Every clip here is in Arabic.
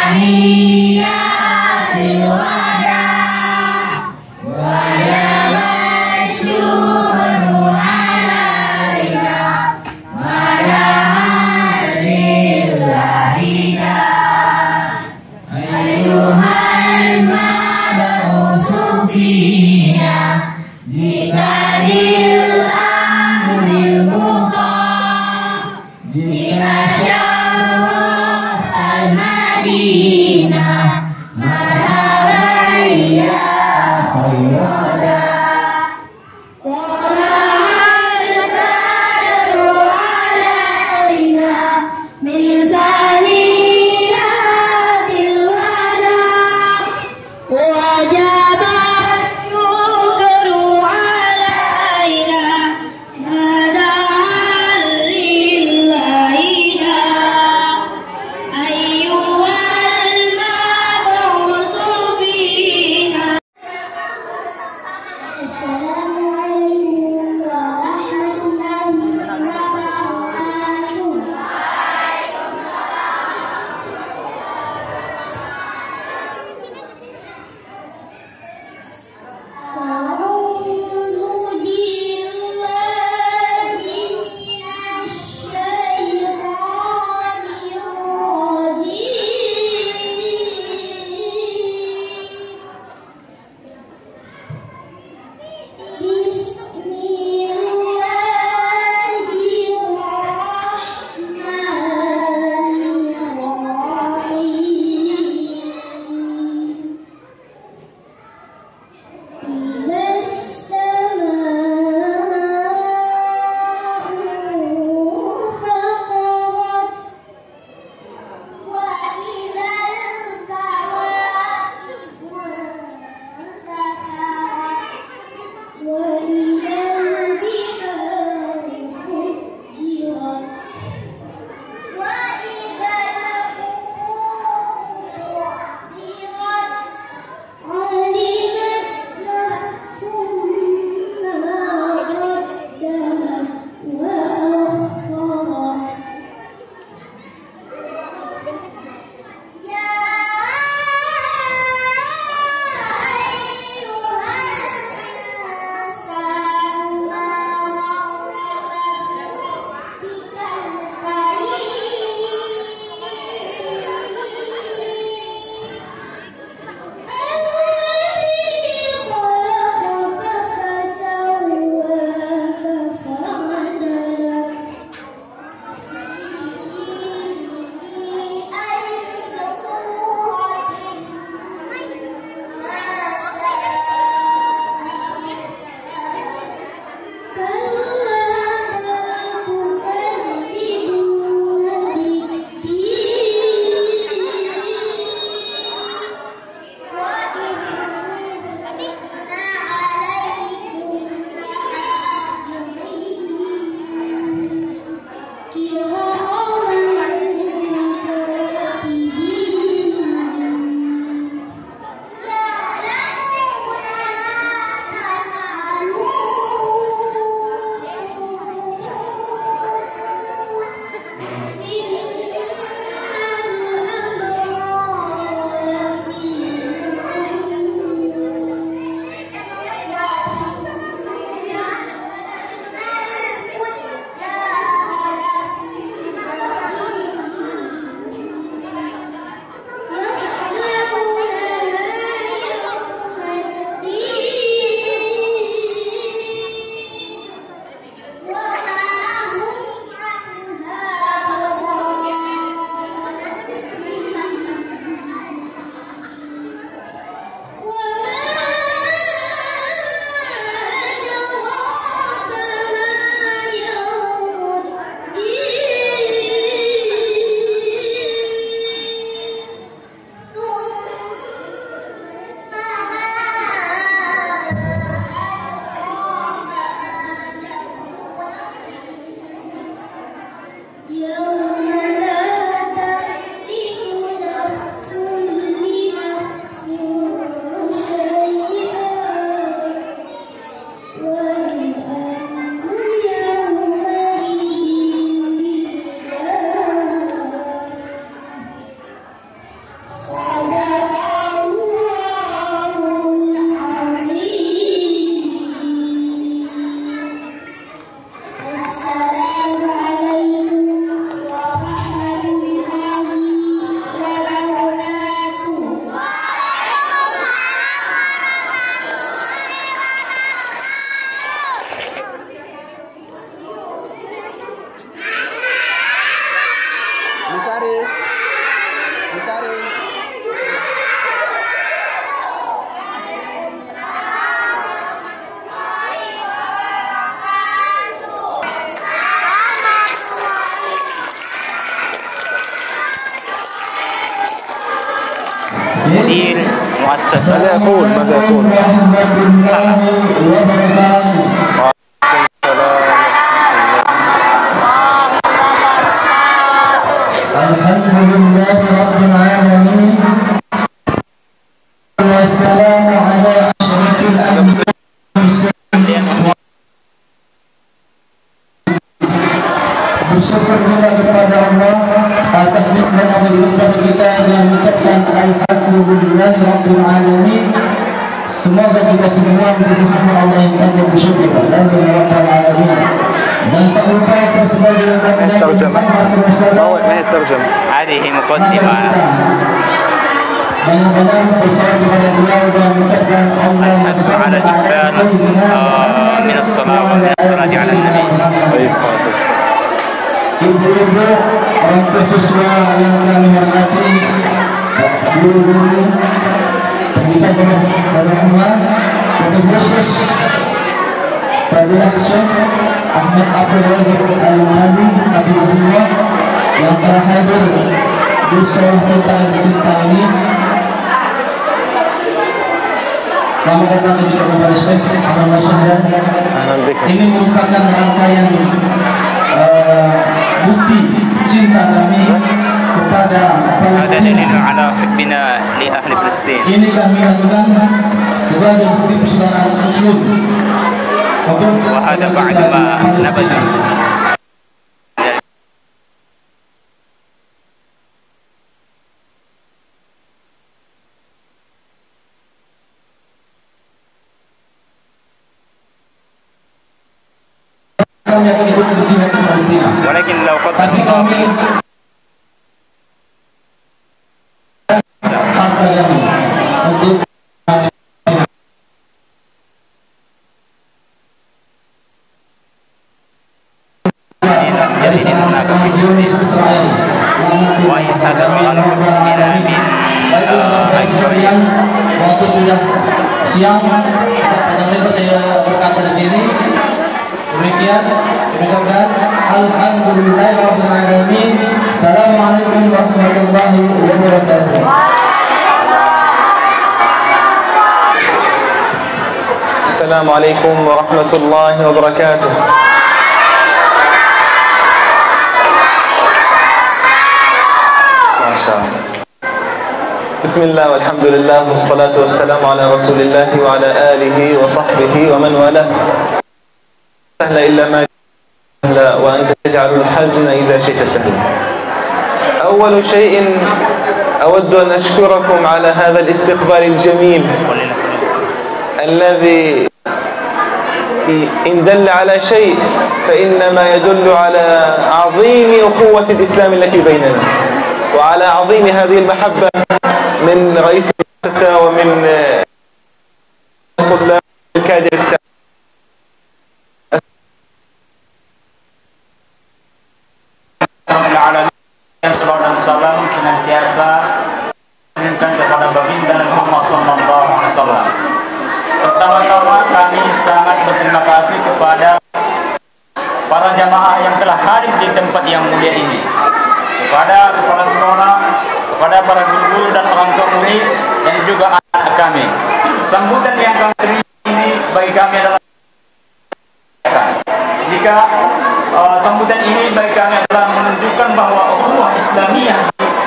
تحيات الوداع وجب الشكر علينا مدعا لله أيها المبعوث فينا ببدء الأمر المطاع بك شرفت المدينة مرحبا يا خير داع طلعت البدر علينا من ثنيات الوداع وجب الشكر علينا مدعا لله أيها المبعوث مدير مؤسسة. ماذا يقول؟ الحمد لله رب العالمين والسلام على أشرف الأنبياء والمرسلين. Bersyukur kita kepada Allah atas nikmat yang diberikan kepada kita dan mengucapkan alhamdulillah rabbil alamin. Semoga kita semua menjadi hamba Allah yang panjang bersyukur dan rabbil alamin. Dan tak lupa sebagai هذه مقدمة. الحث على الإكثار من الصلاة ومن الصلاة على النبي عليه الصلاة والسلام. Ibu-ibu, orang tua siswa yang kami hormati, guru-guru, pendidik berhubungan, untuk khusus Fadilah Syekh Ahmad Abdul Razak Al-Mali Habibullah yang telah hadir di sekolah kita yang tercinta ini. Selamat datang di Jakarta Syekh Ahmad Syahdan. Ini merupakan rangkaian bukti cinta kami kepada Palestina. Ini kami lakukan sebagai bukti persaudaraan Muslim. وهذا بعد ما نبذ ولكن لو قدر waktu sudah siang, panjang lebar saya berkata di sini. Demikian, ucapkan alhamdulillahirabbil alamin. Assalamualaikum warahmatullahi wabarakatuh. Assalamualaikum warahmatullahi wabarakatuh. Masyaallah. Bismillah walhamdulillah wassalatu wassalamu ala rasulillah wa ala alihi wa sahbihi wa man walah. Sahla illa ma sahla wa anta taj'alul hazna idha shi'ta sahla. أول شيء أود أن أشكركم على هذا الاستقبال الجميل الذي إن دل على شيء فإنما يدل على عظيم أخوة الإسلام التي بيننا وعلى عظيم هذه المحبة من رئيس المؤسسة ومن طلاب الكادر التعليمي. Yang salawat dan salam senantiasa dikirimkan kepada baginda Muhammad sallallahu alaihi wasallam. Pertama-tama kami sangat berterima kasih kepada para jamaah yang telah hadir di tempat yang mulia ini, kepada kepala sekolah, kepada para guru dan orang tua murid dan juga anak kami. Sambutan yang kami terima ini bagi kami adalah jika sambutan ini bagi kami adalah menunjukkan bahwa ukhuwah Islamiyah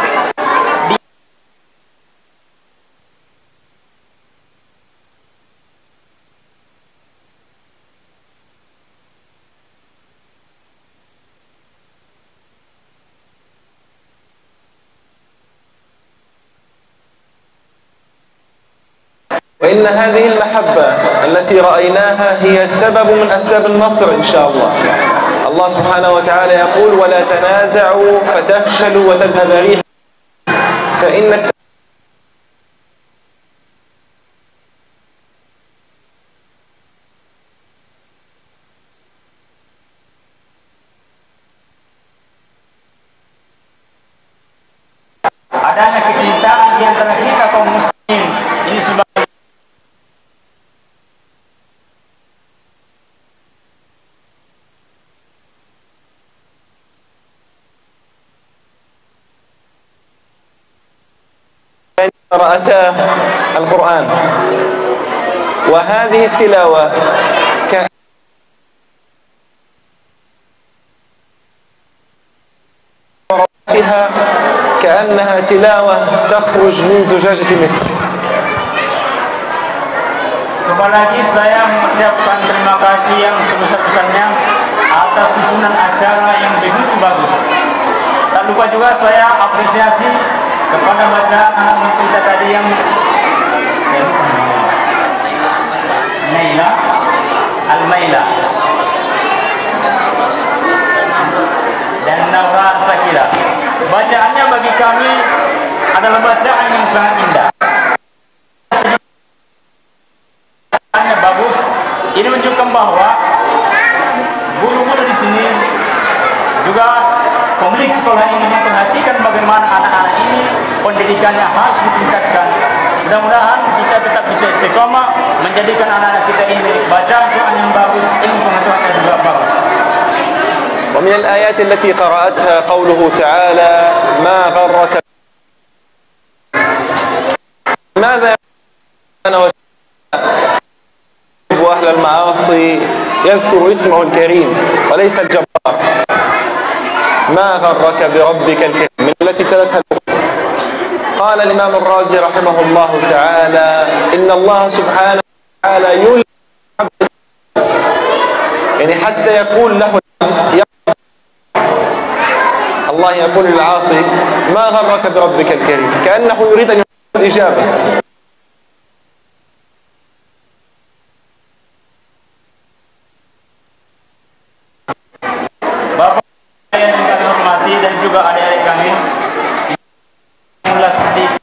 وإن هذه المحبة التي رأيناها هي سبب من أسباب النصر إن شاء الله. الله سبحانه وتعالى يقول ولا تنازعوا فتفشلوا وتذهب ريحكم فإن adanya kecintaan di antara kita kaum muslimin ini sebagai قرأتا القرآن. وهذه التلاوة كأنها تلاوة تخرج من زجاجة مسك. Kembali lagi saya mengucapkan terima kasih yang sebesar-besarnya atas susunan acara yang begitu bagus. Tak lupa juga saya apresiasi kepada bacaan anak kita tadi yang Naila Al-Maila dan Naura Sakila. Bacaannya bagi kami adalah bacaan yang sangat indah. Bacaannya bagus. Ini menunjukkan bahwa guru-guru di sini juga pemilik sekolah ini memperhatikan bagaimana anak-anak ini pendidikannya harus ditingkatkan. Mudah-mudahan kita tetap bisa istiqomah menjadikan anak-anak kita ini bacaan Quran yang bagus, ilmu pengetahuannya juga bagus. ومن الآيات التي قرأتها قوله تعالى ما غرك ماذا أهل المعاصي يذكر اسمه الكريم وليس الجبار. ما غرك بربك الكريم من التي تلتها. قال الإمام الرازي رحمه الله تعالى إن الله سبحانه وتعالى يلزم يعني حتى يقول له الله يقول للعاصي ما غرك بربك الكريم كأنه يريد أن يقول الإجابة. Bapak yang kami hormati dan juga adik-adik kami, mulai sedikit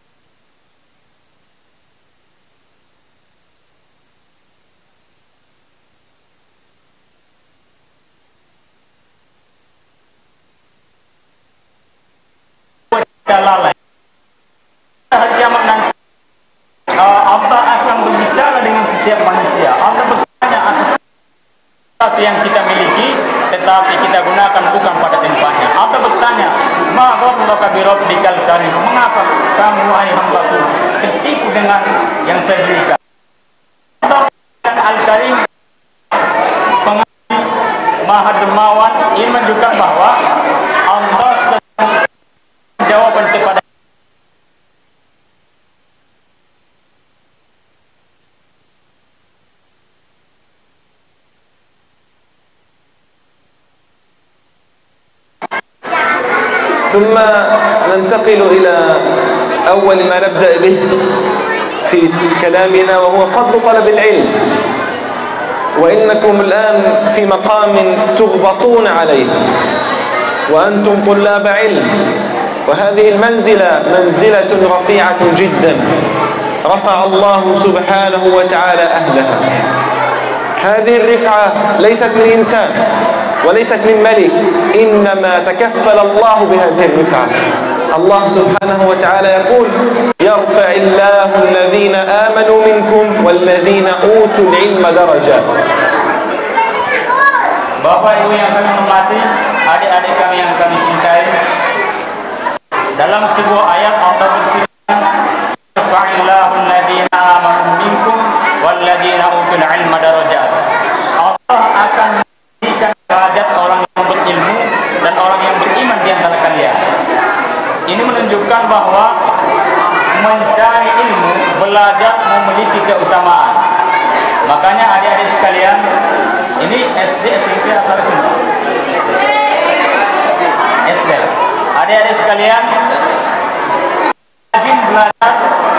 lalai. Hari kiamat nanti Allah akan berbicara dengan setiap manusia. Allah bertanya atas sesuatu yang kita miliki tetapi kita gunakan bukan pada tempatnya. Allah bertanya, ma gharraka bi rabbikal karim, mengapa kamu wahai hambaku tertipu dengan yang saya berikan. Allah Al-Karim, pengasih, maha dermawan. Ini menunjukkan bahwa Allah sedang jawaban kepada ثم ننتقل إلى أول ما نبدأ به في كلامنا وهو فضل طلب العلم. وإنكم الآن في مقام تغبطون عليه وأنتم طلاب علم، وهذه المنزلة منزلة رفيعة جدا رفع الله سبحانه وتعالى أهلها. هذه الرفعة ليست من إنسان وليست من ملك، إنما تكفل الله بهذه الرفعة. الله سبحانه وتعالى يقول يرفع الله الذين آمنوا منكم والذين أوتوا العلم درجات. Bapak Ibu yang kami hormati, adik-adik kami yang kami cintai, dalam sebuah ayat Allah berfirman yarfa'illahu alladhina amanu minkum walladhina utul ilma darajat. Allah akan meninggikan derajat orang yang berilmu dan orang yang beriman di antara kalian. Ini menunjukkan bahwa mencari ilmu, belajar memiliki keutamaan. Makanya adik-adik sekalian, ini SD, SMP atau SMP? SD. Adik-adik sekalian, rajin belajar.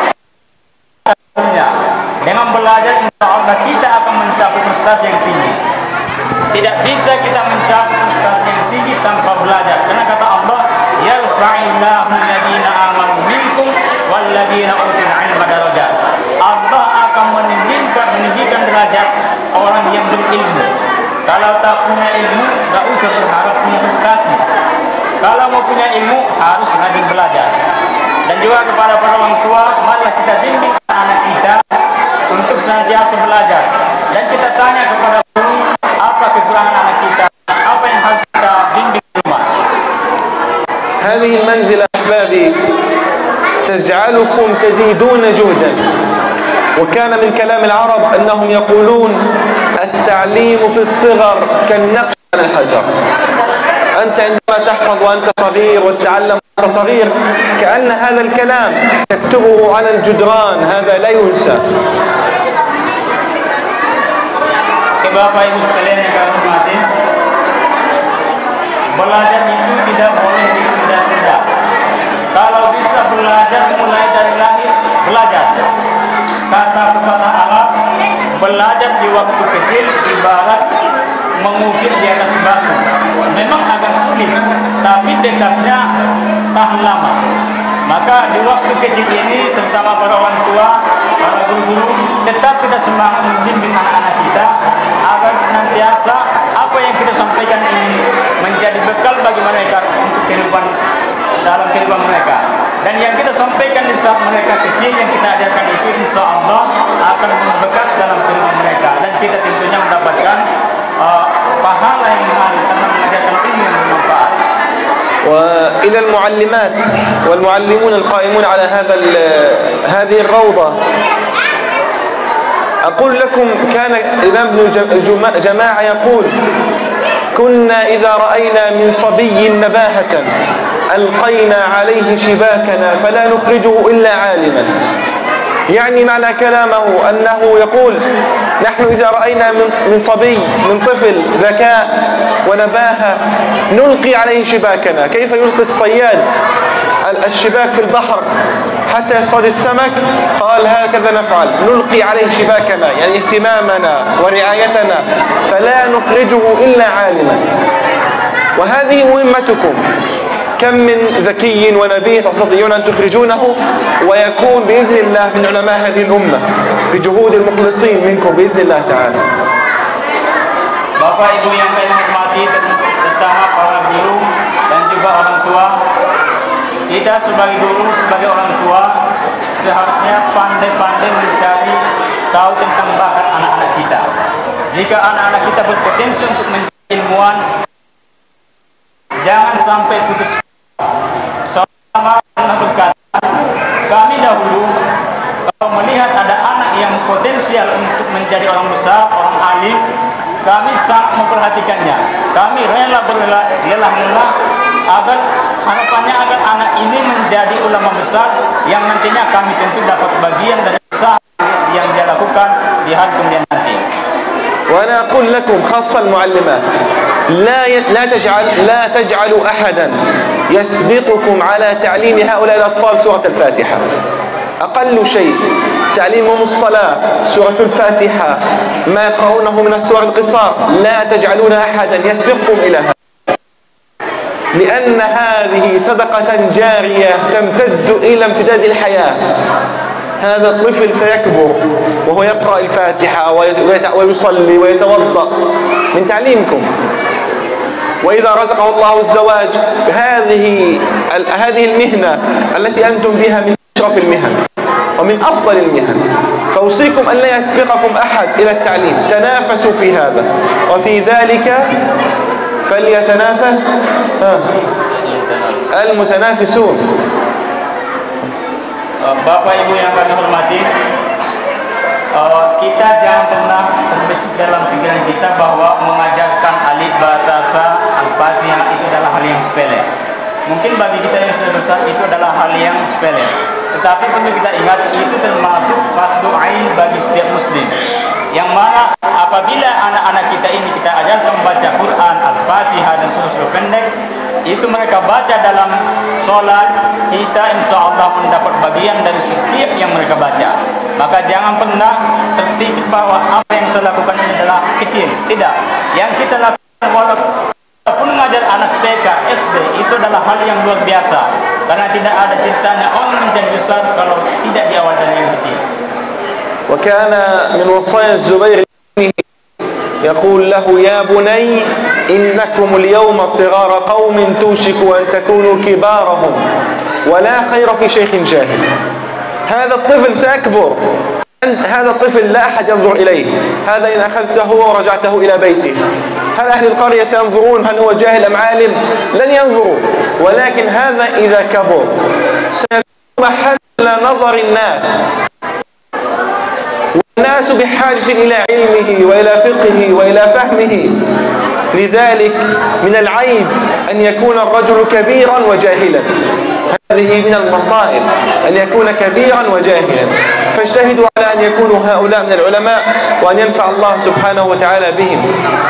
Dengan belajar, insya Allah kita akan mencapai prestasi yang tinggi. Tidak bisa kita mencapai prestasi yang tinggi tanpa belajar. Karena kata Allah, yarfa'illahu alladhina amanu minkum walladhina utul ilma darajat. Allah akan meninggikan derajat orang yang berilmu. Kalau tak punya ilmu, tak usah berharap punya prestasi. Kalau mau punya ilmu, harus rajin belajar. Dan juga kepada para orang tua, marilah kita bimbing anak kita untuk senantiasa belajar. Dan kita tanya kepada guru, apa kekurangan anak kita, apa yang harus kita bimbing di rumah. هذه المنزلة أحبابي تجعلكم تزيدون جهدا. وكان من كلام العرب أنهم يقولون التعليم في الصغر كالنقش على الحجر. أنت عندما تحفظ وأنت صغير وتتعلم وأنت صغير كأن هذا الكلام تكتبه على الجدران، هذا لا ينسى. Bapak Ibu sekalian yang kami hormati, belajar itu tidak boleh ditunda-tunda. Kalau bisa belajar mulai dari lahir, belajar. Kata pepatah Arab, belajar di waktu kecil ibarat mengukir di atas batu. Memang agak sulit, tapi bekasnya tahan lama. Maka di waktu kecil ini, terutama para orang tua, para guru-guru, tetap kita semangat membimbing anak-anak kita agar senantiasa apa yang kita sampaikan ini menjadi bekal bagi mereka untuk kehidupan dalam kehidupan mereka. Dan yang kita sampaikan di saat mereka kecil yang kita ajarkan itu insya Allah akan membekas dalam kehidupan mereka, dan kita tentunya mendapatkan pahala yang mengalir karena mengajarkan ilmu yang bermanfaat. وإلى المعلمات والمعلمون القائمون على هذه الروضة أقول لكم، كان الإمام ابن جماعة يقول: كنا إذا رأينا من صبي نباهة ألقينا عليه شباكنا فلا نخرجه إلا عالما. يعني معنى كلامه أنه يقول: نحن إذا رأينا من صبي، من طفل ذكاء ونباهة نلقي عليه شباكنا. كيف يلقي الصياد الشباك في البحر حتى يصطاد السمك؟ قال: هكذا نفعل، نلقي عليه شباكنا، يعني اهتمامنا ورعايتنا، فلا نخرجه إلا عالما. وهذه مهمتكم. كم من ذكي ونبيه تستطيعون أن تخرجونه ويكون بإذن الله من علماء هذه الأمة بجهود المخلصين منكم بإذن الله تعالى. Bapak Ibu yang kami hormati, terutama para guru dan juga orang tua, kita sebagai guru, sebagai orang tua seharusnya pandai-pandai mencari tahu tentang bakat anak-anak kita. Jika anak-anak kita berpotensi untuk menjadi ilmuwan, jangan sampai putus. Selama berkata, kami dahulu kalau melihat ada anak yang potensial untuk menjadi orang besar, orang alim, kami sangat memperhatikannya. Kami rela berlelah-lelah agar harapannya agar anak ini menjadi ulama besar yang nantinya kami tentu dapat bagian dari usaha yang dia lakukan di hari kemudian nanti. وأنا أقول لكم خاصة المعلمات، لا تجعلوا أحدا يسبقكم على تعليم هؤلاء الأطفال سورة الفاتحة. أقل شيء تعليمهم الصلاة، سورة الفاتحة، ما يقرؤونه من السور القصار. لا تجعلون أحدا يسبقكم إلى هذا، لأن هذه صدقة جارية تمتد إلى امتداد الحياة. هذا الطفل سيكبر وهو يقرأ الفاتحة ويصلي ويتوضأ من تعليمكم. وإذا رزقه الله الزواج، هذه المهنة التي أنتم بها من أشرف المهن ومن أفضل المهن، فأوصيكم أن لا يسبقكم أحد إلى التعليم. تنافسوا في هذا، وفي ذلك فليتنافس المتنافسون. Bapak Ibu yang kami hormati, kita jangan pernah terbesit dalam pikiran kita bahwa mengajarkan alif, ba, ta, sa, al-fatihah itu adalah hal yang sepele. Mungkin bagi kita yang sudah besar itu adalah hal yang sepele, tetapi perlu kita ingat itu termasuk fardu ain bagi setiap muslim, yang mana apabila anak-anak kita ini kita ajarkan membaca Quran, al-fatihah dan surah-surah pendek, itu mereka baca dalam sholat, kita insya Allah mendapat bagian dari setiap yang mereka baca. Maka jangan pernah terpikir bahwa apa yang saya lakukan ini adalah kecil. Tidak. Yang kita lakukan walaupun mengajar anak TK, SD, itu adalah hal yang luar biasa. Karena tidak ada ceritanya orang menjadi besar kalau tidak diawal dari yang kecil. وكان من وصايا الزبير يقول له: يا بني إنكم اليوم صغار قوم توشك أن تكونوا كبارهم ولا خير في شيخ جاهل. هذا الطفل سيكبر، هذا الطفل لا أحد ينظر إليه. هذا إن أخذته ورجعته إلى بيته، هل أهل القرية سينظرون هل هو جاهل أم عالم؟ لن ينظروا. ولكن هذا إذا كبر سيكون محل نظر الناس، والناس بحاجة إلى علمه وإلى فقهه وإلى فهمه. لذلك من العيب أن يكون الرجل كبيرا وجاهلا، هذه من المصائب أن يكون كبيرا وجاهلا. فاجتهدوا على أن يكونوا هؤلاء من العلماء وأن ينفع الله سبحانه وتعالى بهم.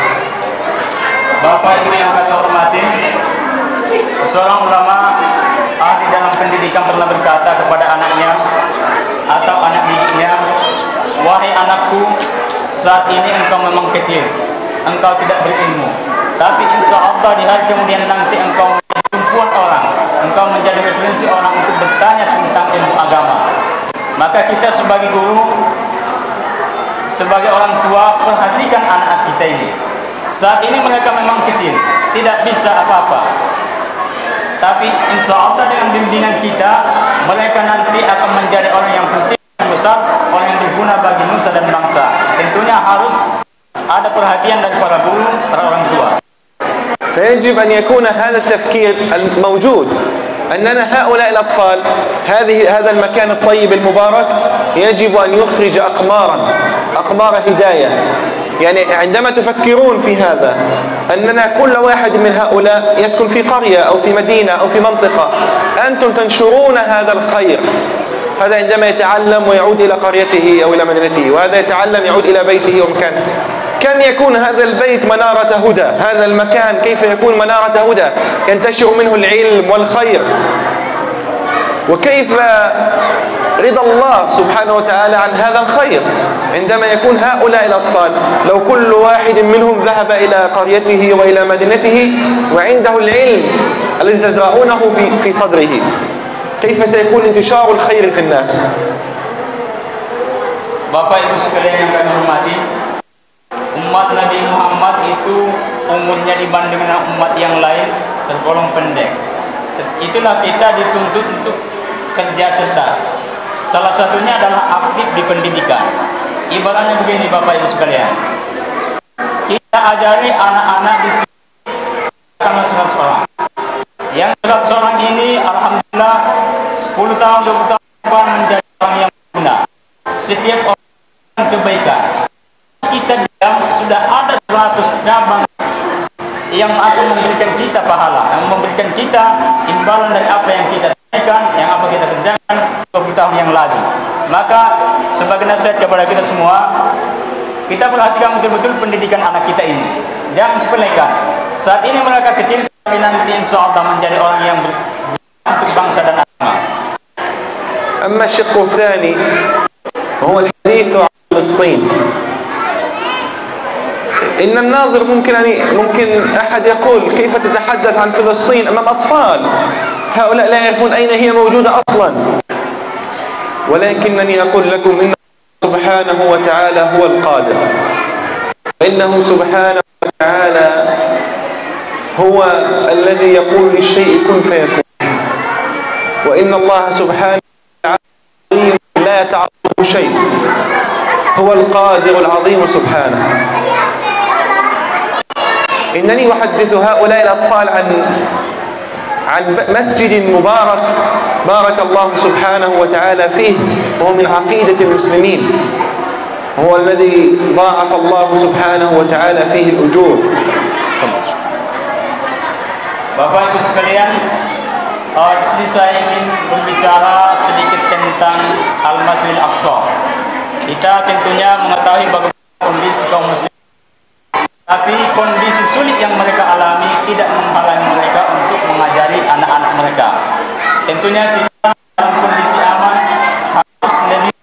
Bapak Ibu yang kami hormati, seorang ulama ahli dalam pendidikan pernah berkata kepada anaknya atau anak didiknya, "Wahai anakku, saat ini engkau memang kecil, engkau tidak berilmu, tapi insya Allah di hari kemudian nanti engkau menjadi tumpuan orang, engkau menjadi referensi orang untuk bertanya tentang ilmu agama." Maka kita sebagai guru, sebagai orang tua, perhatikan anak kita ini. Saat ini mereka memang kecil, tidak bisa apa-apa, tapi insya Allah dengan bimbingan kita, mereka nanti akan menjadi orang yang penting, yang besar, orang yang berguna bagi nusa dan bangsa. Tentunya harus ada perhatian dari para guru, para orang tua. فيجب أن يكون هذا التفكير الموجود، أننا هؤلاء الأطفال، هذا المكان الطيب المبارك يجب أن يخرج أقمار هداية. يعني عندما تفكرون في هذا، أننا كل واحد من هؤلاء يسكن في قرية أو في مدينة أو في منطقة، أنتم تنشرون هذا الخير. هذا عندما يتعلم ويعود إلى قريته أو إلى مدينته، وهذا يتعلم يعود إلى بيته ومكانه. كم يكون هذا البيت منارة هدى، هذا المكان كيف يكون منارة هدى، ينتشر منه العلم والخير. وكيف رضا الله سبحانه وتعالى عن هذا الخير عندما يكون هؤلاء الأطفال، لو كل واحد منهم ذهب إلى قريته وإلى مدينته وعنده العلم الذي تزرعونه في صدره، كيف سيكون انتشار الخير في الناس؟ Bapak Ibu sekalian yang kami hormati, umat Nabi Muhammad itu umurnya dibanding dengan umat yang lain tergolong pendek. Itulah kita dituntut untuk kerja cerdas. Salah satunya adalah aktif di pendidikan. Ibaratnya begini Bapak Ibu sekalian, kita ajari anak-anak di sini karena 100 orang. Yang 100 orang ini alhamdulillah 10 tahun 20 tahun menjadi orang yang berguna. Setiap orang kebaikan. Kita diam sudah ada 100 cabang yang akan memberikan kita pahala, yang memberikan kita imbalan dari apa yang kita tunaikan, yang apa kita kerjakan 20 tahun yang lalu. Maka sebagai nasihat kepada kita semua, kita perhatikan betul-betul pendidikan anak kita ini. Jangan sepelekan. Saat ini mereka kecil, tapi nanti insya Allah menjadi orang yang berguna untuk bangsa dan agama. أما الشق الثاني هو الحديث عن فلسطين. إن الناظر ممكن أحد يقول كيف تتحدث عن فلسطين أمام أطفال، هؤلاء لا يعرفون أين هي موجودة أصلا. ولكنني أقول لكم إن سبحانه وتعالى هو القادر، إنه سبحانه وتعالى هو الذي يقول للشيء كن فيكون، وإن الله سبحانه وتعالى لا يتعرض شيء، هو القادر العظيم سبحانه. إنني أحدث هؤلاء الأطفال عن مسجد مبارك بارك الله سبحانه وتعالى فيه، وهو من عقيدة المسلمين، هو الذي ضاعف الله سبحانه وتعالى فيه الأجور. Bapak Ibu sekalian, di sini saya ingin berbicara sedikit tentang Al-Masjidil Aqsa. Kita tentunya mengetahui bagaimana kondisi kaum muslim, tapi kondisi sulit yang mereka alami tidak menghalangi mereka untuk mengajari anak-anak mereka. Tentunya kita dalam kondisi aman harus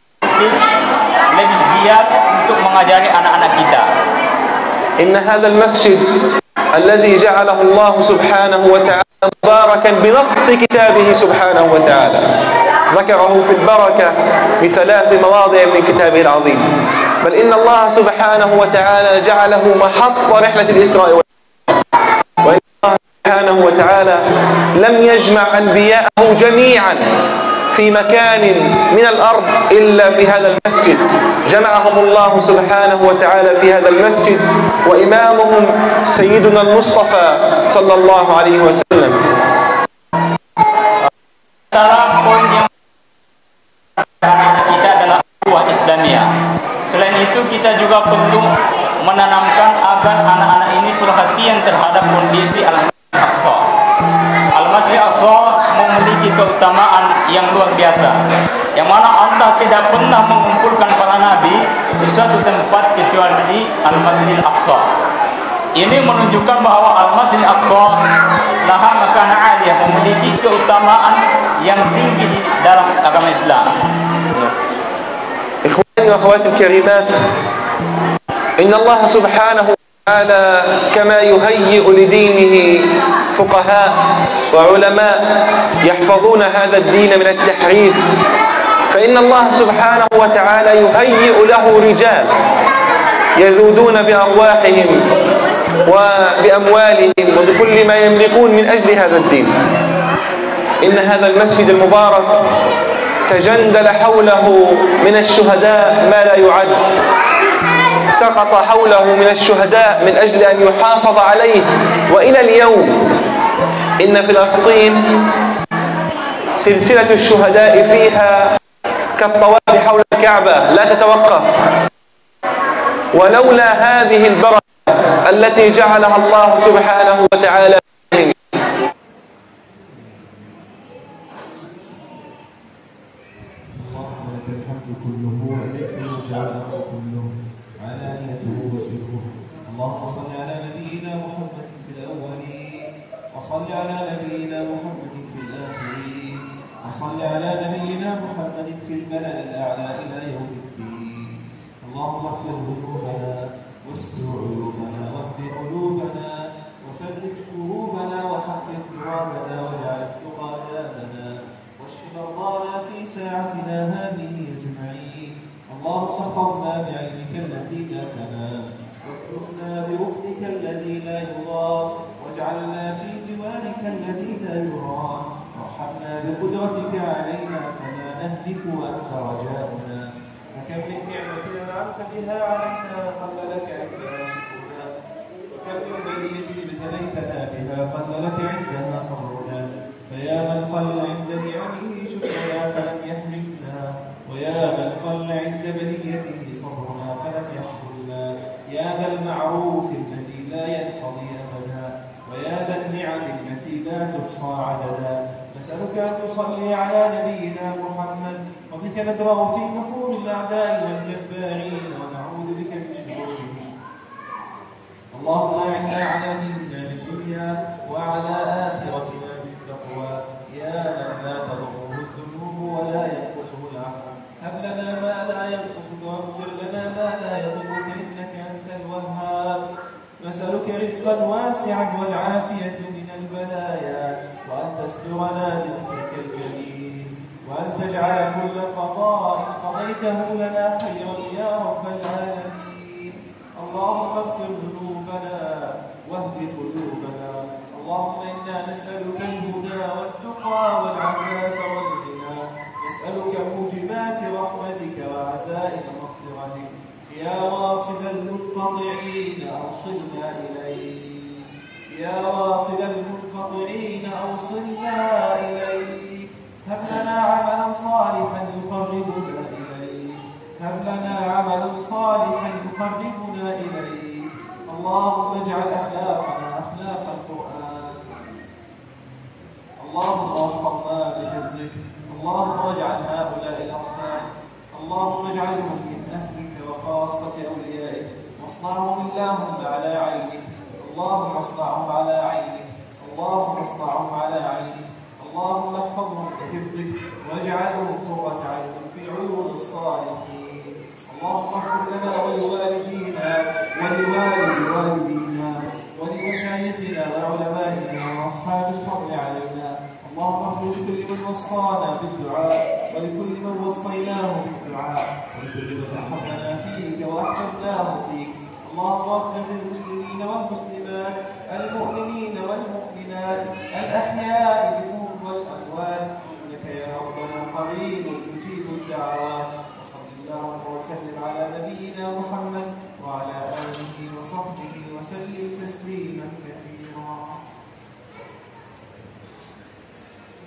lebih giat untuk mengajari anak-anak kita. Inna hadzal masjid alladhi ja'alahu Allah subhanahu wa ta'ala mubarakan binassi kitabih subhanahu wa ta'ala. ذكره في البركة بثلاث مواضع من كتابه العظيم. بل إن الله سبحانه وتعالى جعله محط رحلة الإسراء والمعراج. وإن الله سبحانه وتعالى لم يجمع أنبياءه جميعا في مكان من الأرض إلا في هذا المسجد، جمعهم الله سبحانه وتعالى في هذا المسجد، وإمامهم سيدنا المصطفى صلى الله عليه وسلم. Islamiyah. Selain itu kita juga perlu menanamkan agar anak-anak ini perhatian terhadap kondisi Al-Masjid Al-Aqsa. Al-Masjid Al-Aqsa memiliki keutamaan yang luar biasa, yang mana Allah tidak pernah mengumpulkan para nabi di suatu tempat kecuali di Al-Masjid Al-Aqsa. Ini menunjukkan bahwa Al-Masjid Al-Aqsa laha makan aliyah, memiliki keutamaan yang tinggi di dalam agama Islam. إخواني وأخواتي الكريمات، إن الله سبحانه وتعالى كما يهيئ لدينه فقهاء وعلماء يحفظون هذا الدين من التحريف، فإن الله سبحانه وتعالى يهيئ له رجال يذودون بأرواحهم وبأموالهم وبكل ما يملكون من أجل هذا الدين. إن هذا المسجد المبارك تجندل حوله من الشهداء ما لا يعد، سقط حوله من الشهداء من أجل أن يحافظ عليه، وإلى اليوم إن فلسطين سلسلة الشهداء فيها كالطواف حول الكعبة لا تتوقف. ولولا هذه البركة التي جعلها الله سبحانه وتعالى اللهم صل على نبينا محمد في الأولين، وصل على نبينا محمد في الآخرين، وصل على نبينا محمد في الملأ الأعلى إلى يوم الدين. اللهم اغفر ذنوبنا واستر عيوبنا واهد قلوبنا وفرج كروبنا وحقق ثوابنا واجعل التقى زادنا واشف مرضانا في ساعتنا هذه أجمعين. اللهم احفظنا بعلمك التي لا تنام، واكلفنا بركنك الذي لا يضام، واجعلنا في جوارك الذي لا يرام، وارحمنا بقدرتك علينا فلا نهلك وانت رجاؤنا. فكم من نعمة انعمت بها علينا قل لك عندها شكرنا، وكم من بلية ابتليتنا بها قل لك عندها صبرنا. فيا من قل عند نعمه شكرنا فلم يحرمنا، ويا من قل عند بليته صبرنا فلم يحرمنا. يا ذا المعروف الذي لا ينقضي أبدا، ويا ذا النعم التي لا تحصى عددا، نسألك أن تصلي على نبينا محمد، وبك ندرأ في نحور الأعداء والجبارين ونعوذ بك من شرورهم. اللهم أعنا على ديننا بالدنيا وعلى آخرتنا بالتقوى. يا من لا تضره الذنوب ولا ينقصه العفو، هب لنا ما لا ينقصك واغفر لنا ما لا يضرك إنك أنت الوهاب. نسألك رزقا واسعا والعافية من البلايا، وأن تسترنا بسترك الجليل، وأن تجعل كل قضاء قضيته لنا خيرا يا رب العالمين. اللهم اغفر ذنوبنا واهد قلوبنا. اللهم إنا نسألك الهدى والتقى والعفاف والغنى، نسألك موجبات رحمتك وعزائم مغفرتك. يا واصل المنقطعين أوصلنا إليك، يا واصل المنقطعين أوصلنا إليك. هب لنا عملا صالحا يقربنا إليك، هب لنا عملا صالحا يقربنا إليك. اللهم اجعل أخلاقنا أخلاق القرآن. اللهم احفظنا بحفظك. اللهم اجعل هؤلاء الأطفال، اللهم اجعلهم من أهلك وخاصة أوليائك، واصنعهم اللهم على عينك. اللهم اصنعهم على عينك، اللهم اصنعهم على عينك. اللهم احفظهم بحفظك واجعلهم قرة عين في عيون الصالحين. اللهم اغفر لنا ولوالدينا ولوالد والدينا ولمشايخنا وعلمائنا وأصحاب الفضل علينا. اللهم اغفر لكل من وصانا بالدعاء، ولكل من وصيناه بالدعاء، ولكل من أحبنا فيك وأحببناه فيك. اللهم اغفر للمسلمين والمسلمات، المؤمنين والمؤمنات، الأحياء منهم والأموات،